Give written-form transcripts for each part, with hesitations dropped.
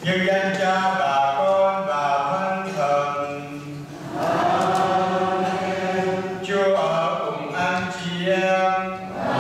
nhân danh Cha và Con và Thánh Thần. Amen. Chúa ở cùng anh chị em.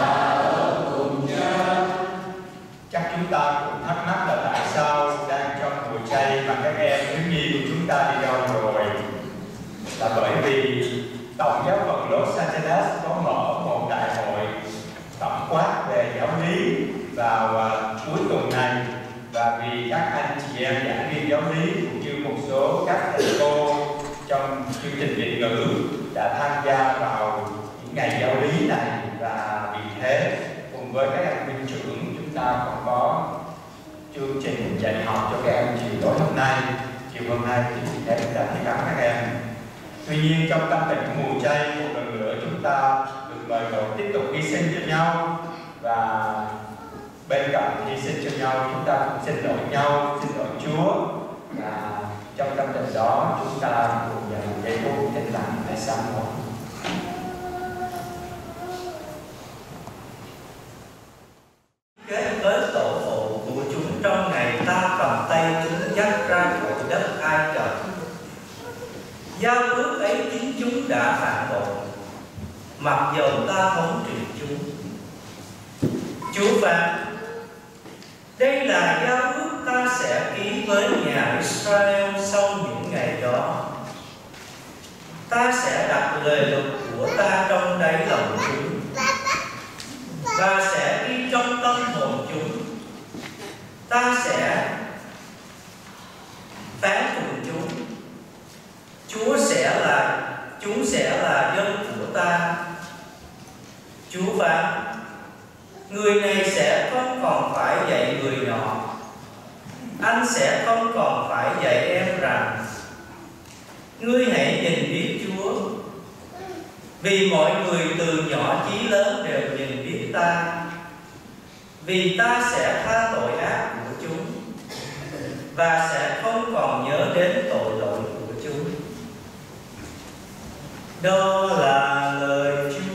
Chắc chúng ta cũng thắc mắc là tại sao đang trong mùa chay mà các em thiếu nhi của chúng ta đi đâu rồi? Là bởi vì Tổng giáo phận Los Angeles có mở một đại hội tổng quát về giáo lý vào cuối tuần này, và vì các anh chị em giảng viên giáo lý cũng như một số các thầy cô trong chương trình Việt ngữ đã tham gia vào những ngày giáo lý này, và vì thế cùng với các anh viên trưởng chúng ta còn có chương trình dạy học cho các em chiều tối hôm nay. Chiều hôm nay thì em đã thấy cảm các em. Tuy nhiên trong tâm tình của mùa chay, một lần nữa chúng ta được mời gọi tiếp tục hy sinh cho nhau, và bên cạnh hy sinh cho nhau chúng ta cũng xin lỗi nhau, xin lỗi Chúa, và trong tâm tình đó chúng ta cùng dành một giây phút tĩnh lặng để sám hối. Kết với tổ phụ của chúng trong ngày ta cầm tay chúng dắt ra khỏi đất Ai Cập. Giao ước ấy chính chúng đã phản bội, mặc dầu ta thống trị chúng. Chúa phán: đây là giao ước ta sẽ ký với nhà Israel sau những ngày đó. Ta sẽ đặt lời luật của ta trong đáy lòng chúng, và sẽ ghi trong tâm hồn chúng. Ta sẽ phán cùng chúng. Chúng sẽ là dân của ta. Chúa phán: người này sẽ không còn phải dạy người nọ. Anh sẽ không còn phải dạy em rằng ngươi hãy nhìn biết Chúa, vì mọi người từ nhỏ chí lớn đều nhìn biết ta. Vì ta sẽ tha tội ác của chúng, và sẽ không còn nhớ đến tội lỗi của chúng. Đó là lời Chúa.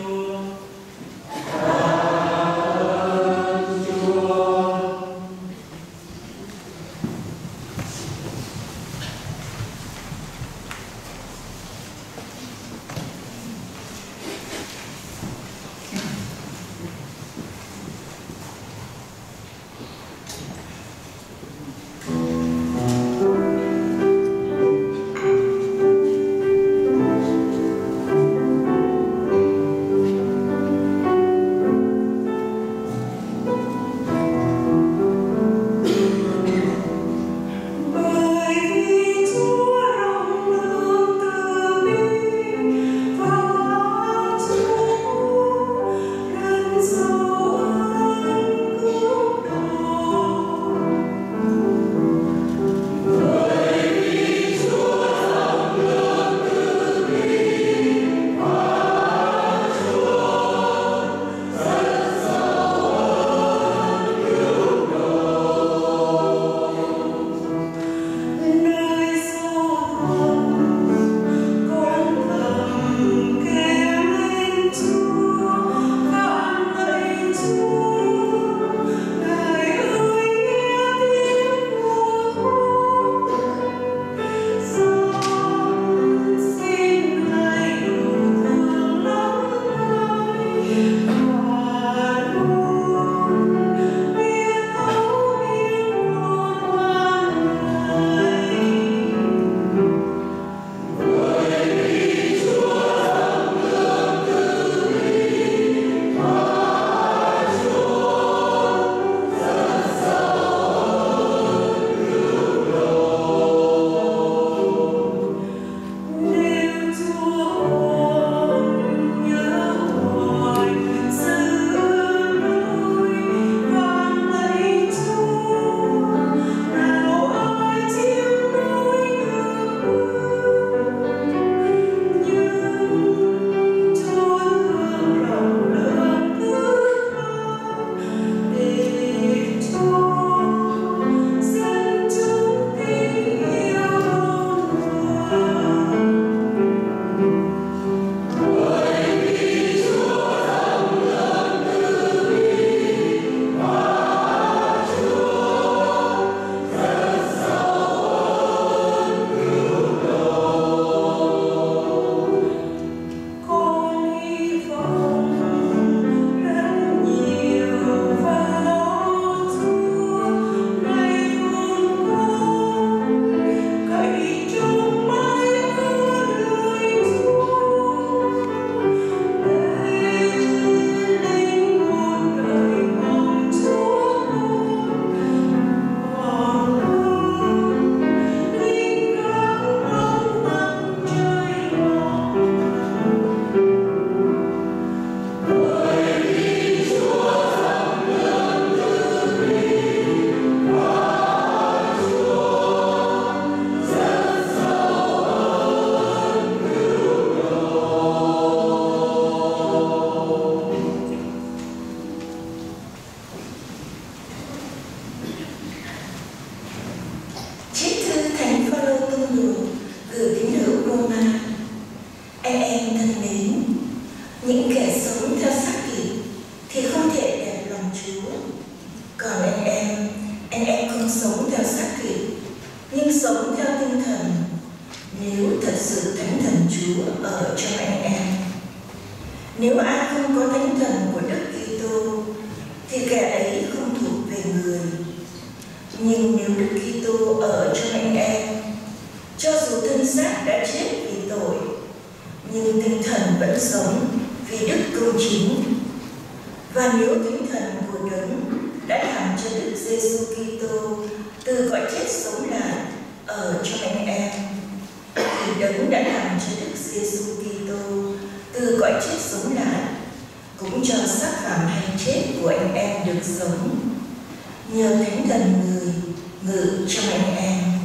sống theo tinh thần nếu thật sự Thánh Thần Chúa ở trong anh em. Nếu ai không có Thánh Thần của Đức Kitô thì kẻ ấy không thuộc về người. Nhưng nếu Đức Kitô ở trong anh em, cho dù thân xác đã chết vì tội, nhưng tinh thần vẫn sống vì đức công chính. Và nếu Thánh Thần của Đấng đã làm cho Đức Giêsu Kitô từ cõi chết sống lại ở trong anh em, thì Đấng đã làm cho Đức Giêsu Kitô từ cõi chết sống lại cũng cho xác phạm hay chết của anh em được sống nhờ Thánh Thần người ngự trong anh em.